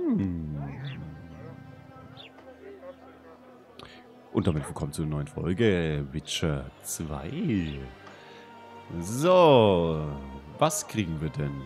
Und damit willkommen zur neuen Folge Witcher 2. So, was kriegen wir denn?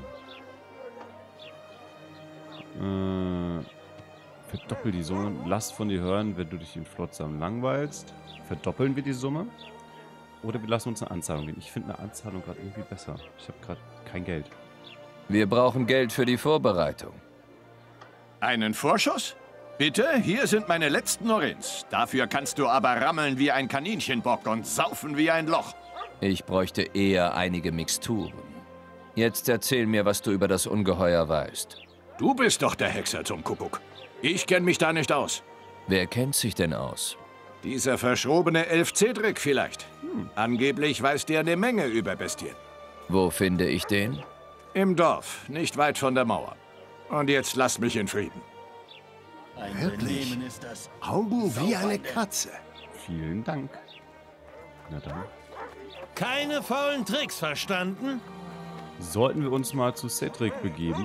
Verdoppel die Summe. Lass von dir hören, wenn du dich in Flotsam langweilst. Verdoppeln wir die Summe? Oder wir lassen uns eine Anzahlung geben. Ich finde eine Anzahlung gerade irgendwie besser. Ich habe gerade kein Geld. Wir brauchen Geld für die Vorbereitung. Einen Vorschuss? Bitte, hier sind meine letzten Orins. Dafür kannst du aber rammeln wie ein Kaninchenbock und saufen wie ein Loch. Ich bräuchte eher einige Mixturen. Jetzt erzähl mir, was du über das Ungeheuer weißt. Du bist doch der Hexer zum Kuckuck. Ich kenne mich da nicht aus. Wer kennt sich denn aus? Dieser verschrobene Elf Cedric vielleicht. Angeblich weiß der eine Menge über Bestien. Wo finde ich den? Im Dorf, nicht weit von der Mauer. Und jetzt lasst mich in Frieden. Wirklich? Augen wie eine Katze. Vielen Dank. Na dann. Keine faulen Tricks, verstanden? Sollten wir uns mal zu Cedric begeben?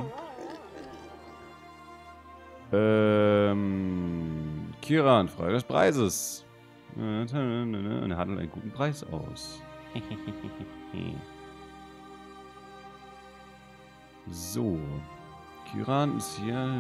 Kiran, Frage des Preises. Und er handelt einen guten Preis aus. So. Kiran ist hier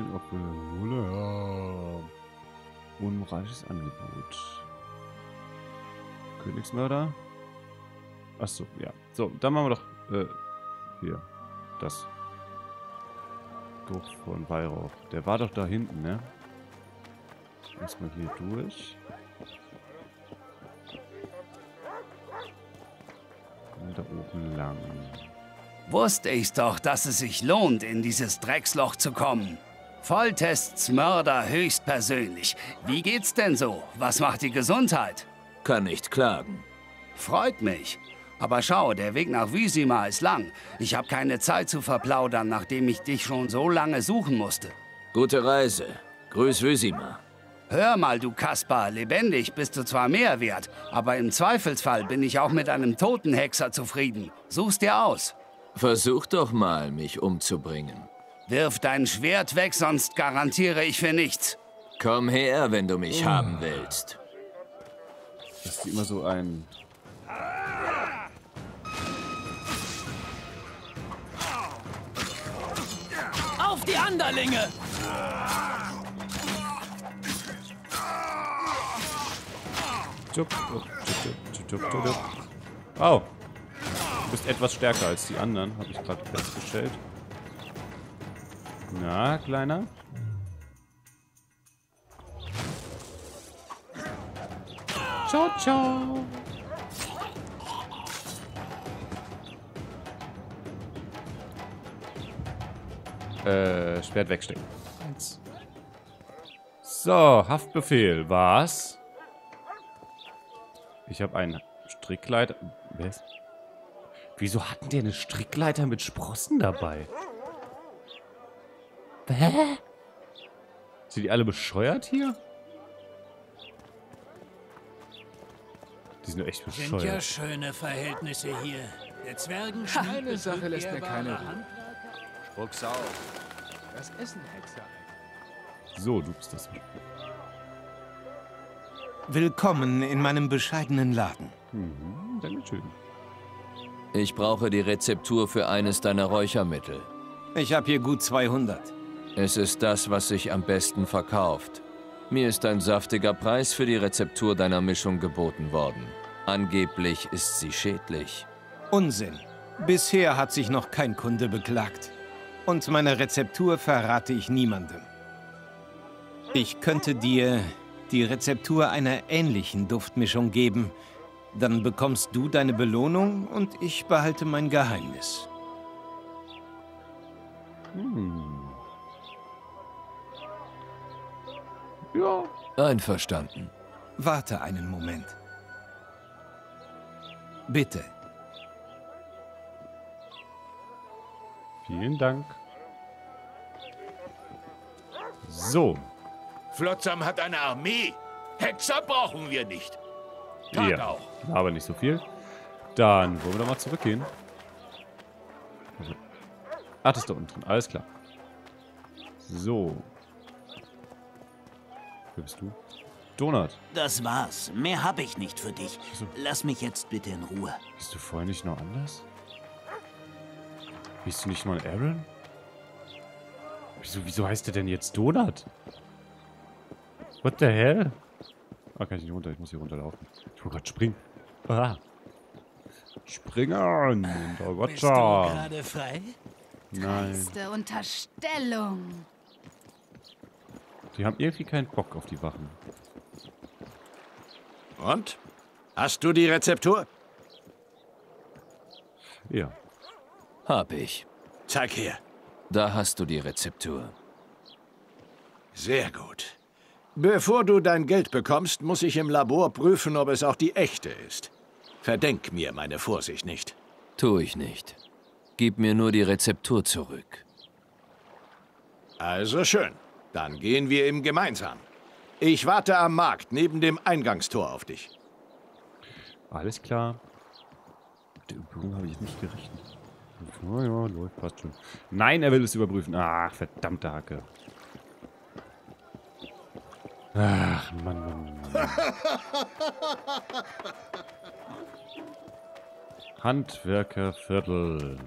unmoralisches Angebot. Königsmörder. Achso, ja. So, dann machen wir doch hier. Das. Geruch von Weihrauch. Der war doch da hinten, ne? Erstmal hier durch. Und da oben lang. Wusste ich's doch, dass es sich lohnt, in dieses Drecksloch zu kommen. Volltests Mörder höchstpersönlich. Wie geht's denn so? Was macht die Gesundheit? Kann nicht klagen. Freut mich. Aber schau, der Weg nach Vizima ist lang. Ich habe keine Zeit zu verplaudern, nachdem ich dich schon so lange suchen musste. Gute Reise. Grüß Vizima. Hör mal, du Kaspar, lebendig bist du zwar mehr wert, aber im Zweifelsfall bin ich auch mit einem toten Hexer zufrieden. Such's dir aus. Versuch doch mal, mich umzubringen. Wirf dein Schwert weg, sonst garantiere ich für nichts. Komm her, wenn du mich haben willst. Das ist immer so ein... Auf die Anderlinge! Oh. Du bist etwas stärker als die anderen, habe ich gerade festgestellt. Na, Kleiner? Ciao, ciao. Schwert wegstecken. So, Haftbefehl. Was? Ich habe einen Strickleiter. Was? Wieso hatten die eine Strickleiter mit Sprossen dabei? Hä? Sind die alle bescheuert hier? Die sind doch echt bescheuert. Sind ja schöne Verhältnisse hier. Der Zwergen Eine Sache lässt mir keine Ruhe. Spuck's auf. Das Essen, Hexer. So, du bist das. Willkommen in meinem bescheidenen Laden. Dankeschön. Ich brauche die Rezeptur für eines deiner Räuchermittel. Ich habe hier gut 200. Es ist das, was sich am besten verkauft. Mir ist ein saftiger Preis für die Rezeptur deiner Mischung geboten worden. Angeblich ist sie schädlich. Unsinn. Bisher hat sich noch kein Kunde beklagt. Und meine Rezeptur verrate ich niemandem. Ich könnte dir die Rezeptur einer ähnlichen Duftmischung geben. Dann bekommst du deine Belohnung und ich behalte mein Geheimnis. Ja. Einverstanden. Warte einen Moment. Bitte. Vielen Dank. So. Flotsam hat eine Armee. Hexer brauchen wir nicht. Tat Ja, auch. aber nicht so viel. Dann wollen wir doch mal zurückgehen. Ach, das ist da unten drin. Alles klar. So. Wer bist du? Donut. Das war's. Mehr hab ich nicht für dich. Wieso? Lass mich jetzt bitte in Ruhe. Bist du vorher nicht noch anders? Bist du nicht mal Aaron? Wieso heißt der denn jetzt Donut? What the hell? Ah, kann ich nicht runter? Ich muss hier runterlaufen. Ich will gerade springen. Ah. Springen! Bist du gerade frei? Nein. Dreiste Unterstellung. Die haben irgendwie keinen Bock auf die Wachen. Und? Hast du die Rezeptur? Ja. Hab ich. Zeig her. Da hast du die Rezeptur. Sehr gut. Bevor du dein Geld bekommst, muss ich im Labor prüfen, ob es auch die echte ist. Verdenk mir meine Vorsicht nicht. Tu ich nicht. Gib mir nur die Rezeptur zurück. Also schön. Dann gehen wir eben gemeinsam. Ich warte am Markt neben dem Eingangstor auf dich. Alles klar. Mit der Übung habe ich jetzt nicht gerechnet. Oh ja, läuft, passt schon. Nein, er will es überprüfen. Ach, verdammte Hacke. Ach, Mann. Handwerkerviertel.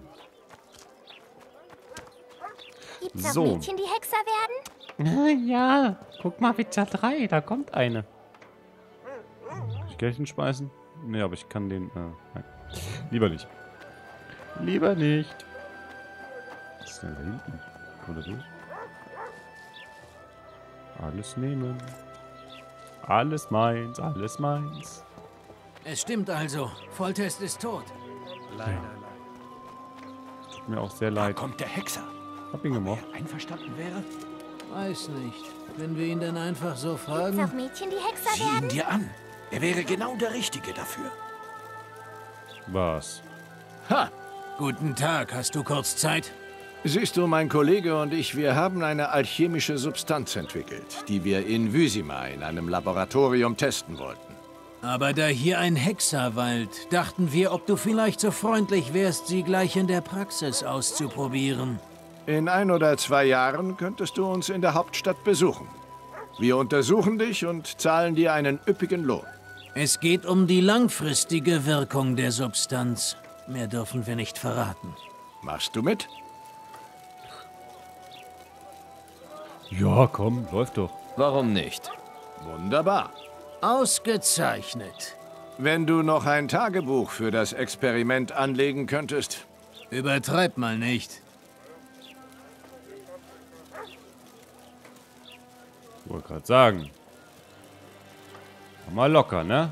Gibt's auch So. Mädchen, die Hexer werden? Ja, guck mal, Witcher 3, da kommt eine. Kann ich Geld hinspeisen? Nee, aber ich kann den, nein. Lieber nicht. Lieber nicht. Was ist denn da hinten? Kommt da durch? Alles nehmen. Alles meins, alles meins. Es stimmt also. Volltest ist tot. Leider. Tut mir auch sehr leid. Kommt der Hexer. Hab ihn gemocht. Einverstanden wäre? Weiß nicht. Wenn wir ihn dann einfach so Gibt's fragen. auch Mädchen, die Hexer Sieh ihn werden? dir an. Er wäre genau der Richtige dafür. Was? Ha! Guten Tag. Hast du kurz Zeit? Siehst du, mein Kollege und ich, wir haben eine alchemische Substanz entwickelt, die wir in Vysima in einem Laboratorium testen wollten. Aber da hier ein Hexer weilt, dachten wir, ob du vielleicht so freundlich wärst, sie gleich in der Praxis auszuprobieren. In 1 oder 2 Jahren könntest du uns in der Hauptstadt besuchen. Wir untersuchen dich und zahlen dir einen üppigen Lohn. Es geht um die langfristige Wirkung der Substanz. Mehr dürfen wir nicht verraten. Machst du mit? Ja, komm, läuft doch. Warum nicht? Wunderbar. Ausgezeichnet. Wenn du noch ein Tagebuch für das Experiment anlegen könntest. Übertreib mal nicht. Ich wollte gerade sagen. Mach mal locker, ne?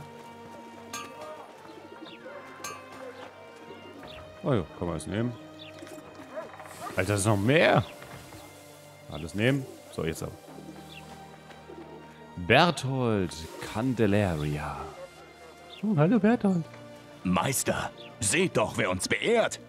Oh ja, kann man es nehmen. Alter, das ist noch mehr. Alles nehmen. So, jetzt aber. Berthold Candelaria. Oh, hallo Berthold. Meister, seht doch, wer uns beehrt.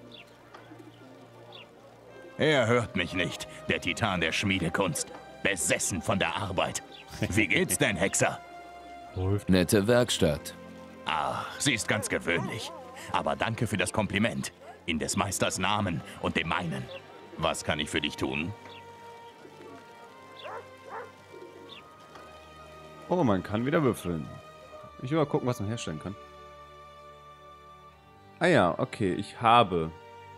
Er hört mich nicht, der Titan der Schmiedekunst. Besessen von der Arbeit. Wie geht's denn, Hexer? Läuft. Nette Werkstatt. Ach, sie ist ganz gewöhnlich. Aber danke für das Kompliment. In des Meisters Namen und dem meinen. Was kann ich für dich tun? Oh, man kann wieder würfeln. Ich will mal gucken, was man herstellen kann. Ah ja, okay, ich habe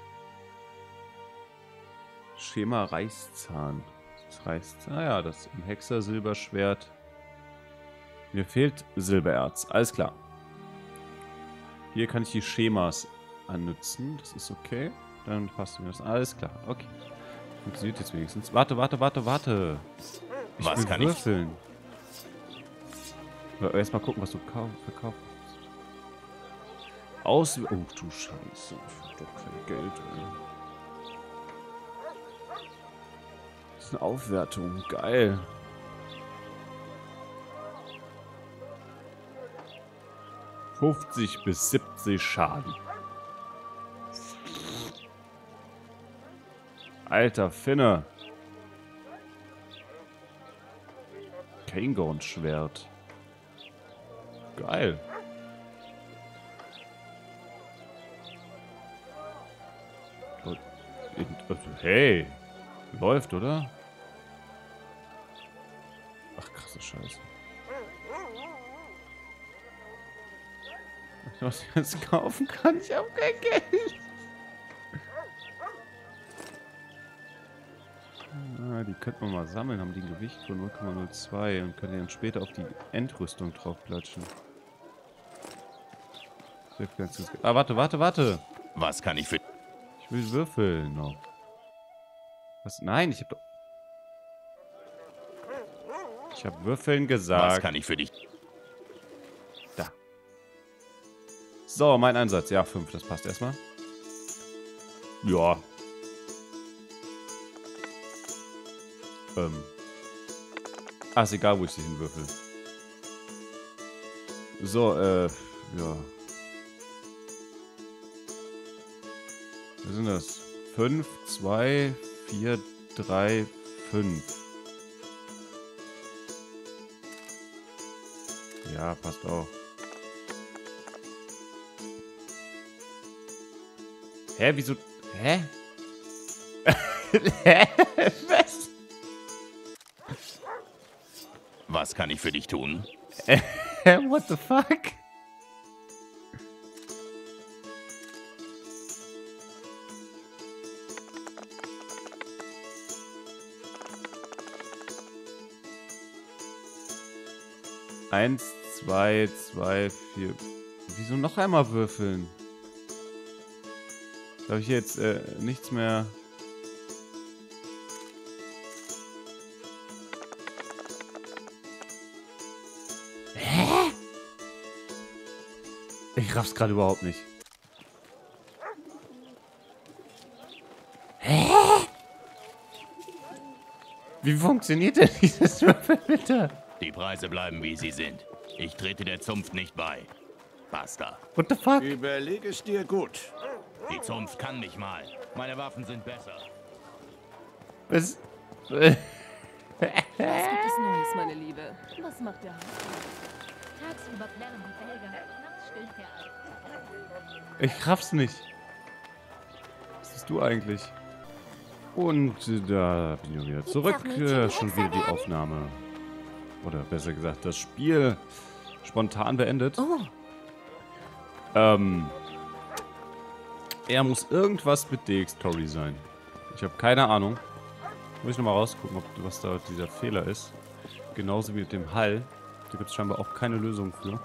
Schema Reißzahn. Das Reißzahn. Ah ja, das Hexer Silberschwert. Mir fehlt Silbererz. Alles klar. Hier kann ich die Schemas annützen. Das ist okay. Dann passt mir das. Alles klar. Okay. Funktioniert jetzt wenigstens. Warte. Ich Was will kann ich? würfeln. Erstmal gucken, was du verkaufst. Oh, du Scheiße. Ich hab doch kein Geld, ey. Das ist eine Aufwertung. Geil. $50 bis 70 Schaden. Alter Finne. Kangorn-Schwert. Geil. Hey. Läuft, oder? Ach krass. so Scheiße. Was ich jetzt kaufen kann, ich habe kein Geld. Ah, die könnte man mal sammeln, haben die ein Gewicht von 0,02 und können dann später auf die Endrüstung draufplatschen. Ah, warte. Was kann ich für... Ich will würfeln noch. Was? Nein, ich hab doch... Ich hab würfeln gesagt. Was kann ich für dich... Da. So, mein Einsatz. Ja, 5, das passt erstmal. Ja. Ah, ist egal, wo ich sie hinwürfel. So, ja. Was sind das? 5, 2, 4, 3, 5. Ja, passt auch. Hä, wieso? Hä? Hä? Was? Was kann ich für dich tun? What the fuck? Eins, 2, 2, 4. Wieso noch einmal würfeln? Da habe ich jetzt nichts mehr. Hä? Ich raff's gerade überhaupt nicht. Hä? Wie funktioniert denn dieses Würfeln bitte? Die Preise bleiben, wie sie sind. Ich trete der Zunft nicht bei. Basta. What the fuck? Überleg es dir gut. Die Zunft kann mich mal. Meine Waffen sind besser. Was? Was gibt es Neues, meine Liebe? Was macht der Haus? Tagsüber plärren die Felger, nachts stillt der Alp. Ich raff's nicht. Was bist du eigentlich? Und da bin ich wieder zurück. Schon wieder die Aufnahme. Oder besser gesagt, das Spiel spontan beendet. Oh. Er muss irgendwas mit DX-Story sein. Ich habe keine Ahnung. Muss ich nochmal rausgucken, was da dieser Fehler ist. Genauso wie mit dem Hall. Da gibt es scheinbar auch keine Lösung für.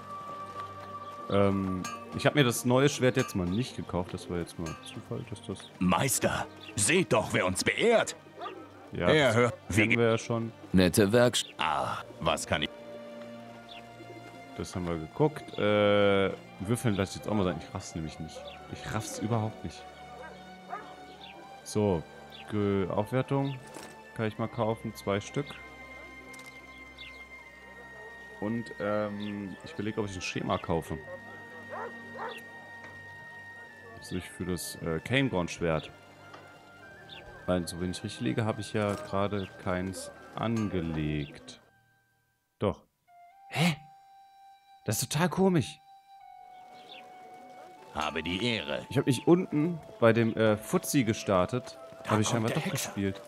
Ich habe mir das neue Schwert jetzt mal nicht gekauft. Das war jetzt mal Zufall, dass das... Meister, seht doch, wer uns beehrt. Ja, das kennen wir ja schon. Nette Werkstatt. Ah, was kann ich... Das haben wir geguckt. Würfeln lasse ich jetzt auch mal sein. Ich raff's nämlich nicht. Ich raff's überhaupt nicht. So, Aufwertung kann ich mal kaufen. 2 Stück. Und ich überlege, ob ich ein Schema kaufe. Also für das Cairngorn-Schwert. Weil, so wenn ich richtig liege, habe ich ja gerade keins angelegt. Doch. Hä? Das ist total komisch. Habe die Ehre. Ich habe mich unten bei dem Fuzzi gestartet. Habe ich scheinbar doch gespielt.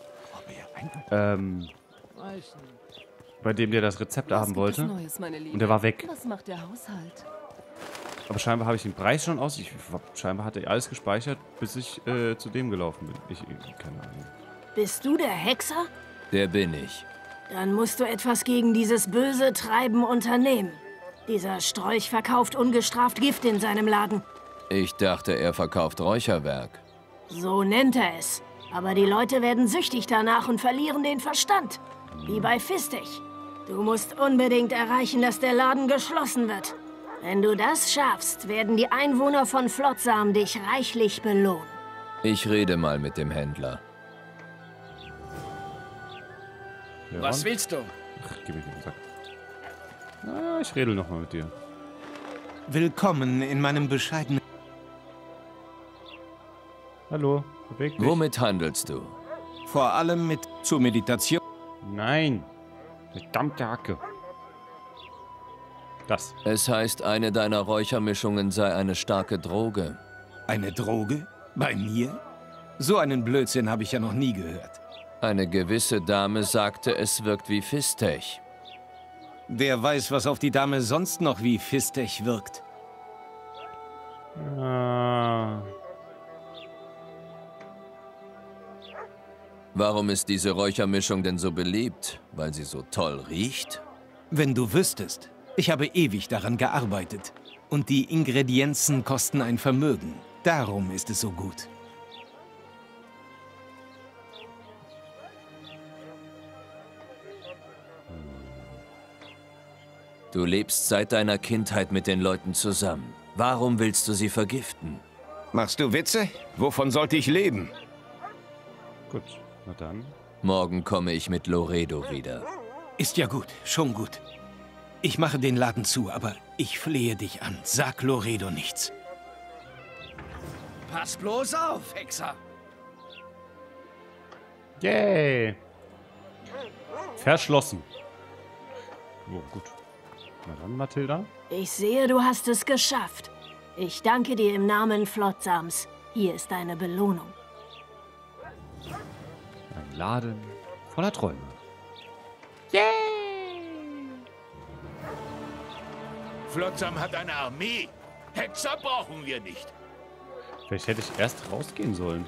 Bei dem, der das Rezept haben wollte. Neues, und der war weg. Was macht der Haushalt? Aber scheinbar habe ich den Preis schon aus. Scheinbar hat er alles gespeichert, bis ich zu dem gelaufen bin. Keine Ahnung. Bist du der Hexer? Der bin ich. Dann musst du etwas gegen dieses böse Treiben unternehmen. Dieser Strolch verkauft ungestraft Gift in seinem Laden. Ich dachte, er verkauft Räucherwerk. So nennt er es. Aber die Leute werden süchtig danach und verlieren den Verstand. Wie bei Fistech. Du musst unbedingt erreichen, dass der Laden geschlossen wird. Wenn du das schaffst, werden die Einwohner von Flotsam dich reichlich belohnen. Ich rede mal mit dem Händler. Ja, Was willst du? Ach, gib mir den Sack. Ah, ich rede noch mal mit dir. Willkommen in meinem bescheidenen... Hallo, beweg dich. Womit handelst du? Vor allem mit... zur Meditation. Nein. Verdammte Hacke. Das. Es heißt, eine deiner Räuchermischungen sei eine starke Droge. Eine Droge? Bei mir? So einen Blödsinn habe ich ja noch nie gehört. Eine gewisse Dame sagte, es wirkt wie Fistech. Wer weiß, was auf die Dame sonst noch wie Fistech wirkt. Warum ist diese Räuchermischung denn so beliebt? Weil sie so toll riecht? Wenn du wüsstest, ich habe ewig daran gearbeitet. Und die Ingredienzen kosten ein Vermögen. Darum ist es so gut. Du lebst seit deiner Kindheit mit den Leuten zusammen. Warum willst du sie vergiften? Machst du Witze? Wovon sollte ich leben? Gut, na dann. Morgen komme ich mit Loredo wieder. Ist ja gut, schon gut. Ich mache den Laden zu, aber ich flehe dich an. Sag Loredo nichts. Pass bloß auf, Hexer! Yay! Verschlossen. Oh, gut. Na dann, Mathilda. Ich sehe, du hast es geschafft. Ich danke dir im Namen Flotsams. Hier ist deine Belohnung. Ein Laden voller Träume. Flotsam hat eine Armee. Hexer brauchen wir nicht. Vielleicht hätte ich erst rausgehen sollen.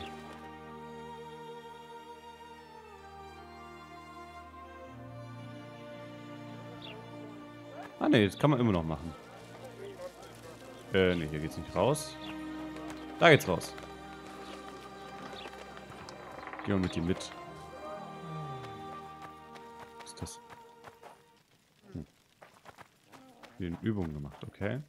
Ah ne, das kann man immer noch machen. Ne, hier geht's nicht raus. Da geht's raus. Gehen wir mit ihm mit. Was ist das? Den Übungen gemacht, okay.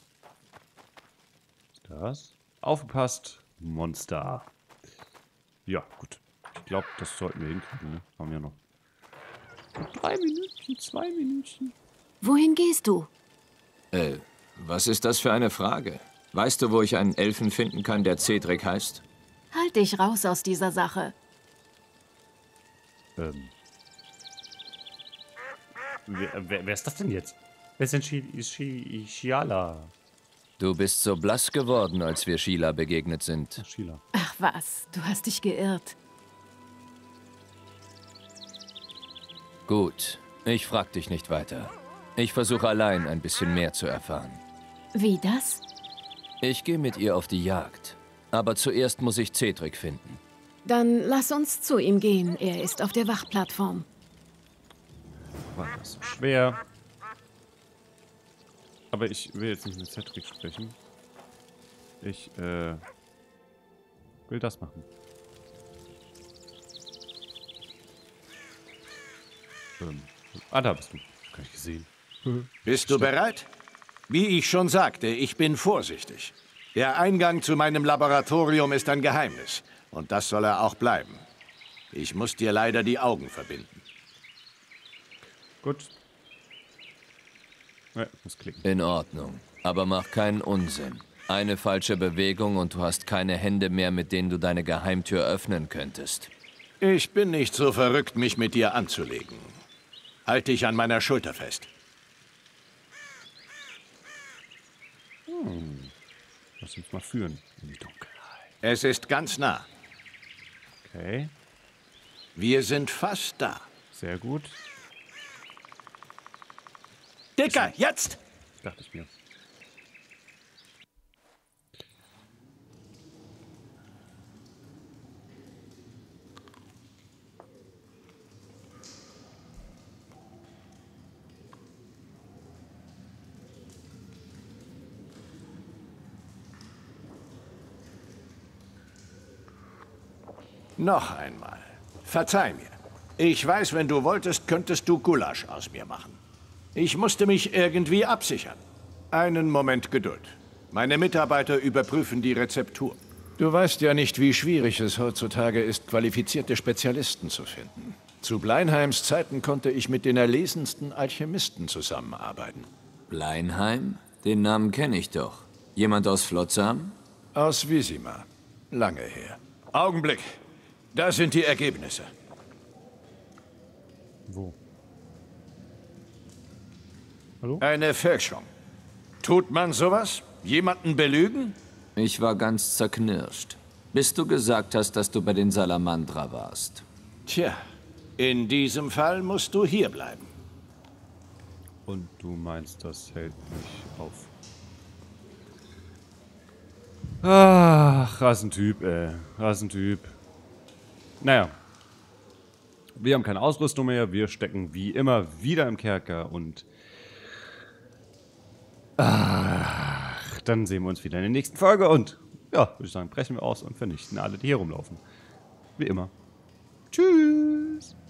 Das. Aufgepasst, Monster. Ja, gut. Ich glaube, das sollten wir hinkriegen, ne? Haben wir noch 3 Minuten, 2 Minuten. Wohin gehst du? Was ist das für eine Frage? Weißt du, wo ich einen Elfen finden kann, der Cedric heißt? Halt dich raus aus dieser Sache. Wer ist das denn jetzt? Wer ist denn Shiala? Du bist so blass geworden, als wir Sheila begegnet sind. Sheila. Ach was, du hast dich geirrt. Gut, ich frag dich nicht weiter. Ich versuche allein ein bisschen mehr zu erfahren. Wie das? Ich gehe mit ihr auf die Jagd. Aber zuerst muss ich Cedric finden. Dann lass uns zu ihm gehen. Er ist auf der Wachplattform. War das schwer. Aber ich will jetzt nicht mit Cedric sprechen. Ich will das machen. Da bist du. Gar nicht gesehen. Bist du bereit? Wie ich schon sagte, ich bin vorsichtig. Der Eingang zu meinem Laboratorium ist ein Geheimnis. Und das soll er auch bleiben. Ich muss dir leider die Augen verbinden. Gut. Ja, ich muss klicken. In Ordnung. Aber mach keinen Unsinn. Eine falsche Bewegung und du hast keine Hände mehr, mit denen du deine Geheimtür öffnen könntest. Ich bin nicht so verrückt, mich mit dir anzulegen. Halt dich an meiner Schulter fest. Lass uns mal führen in die Dunkelheit. Es ist ganz nah. Okay. Wir sind fast da. Sehr gut. Dicker, jetzt! Dachte ich mir. Noch einmal. Verzeih mir. Ich weiß, wenn du wolltest, könntest du Gulasch aus mir machen. Ich musste mich irgendwie absichern. Einen Moment Geduld. Meine Mitarbeiter überprüfen die Rezeptur. Du weißt ja nicht, wie schwierig es heutzutage ist, qualifizierte Spezialisten zu finden. Zu Bleinheims Zeiten konnte ich mit den erlesensten Alchemisten zusammenarbeiten. Bleinheim? Den Namen kenne ich doch. Jemand aus Flotsam? Aus Vizima. Lange her. Augenblick. Da sind die Ergebnisse. Wo? Hallo? Eine Fälschung. Tut man sowas? Jemanden belügen? Ich war ganz zerknirscht. Bis du gesagt hast, dass du bei den Salamandra warst. Tja, in diesem Fall musst du hier bleiben. Und du meinst, das hält mich auf. Ach, Rassentyp, Rassentyp. Naja. Wir haben keine Ausrüstung mehr. Wir stecken wie immer wieder im Kerker und... Ach, dann sehen wir uns wieder in der nächsten Folge und... Ja, würde ich sagen, brechen wir aus und vernichten alle, die hier rumlaufen. Wie immer. Tschüss.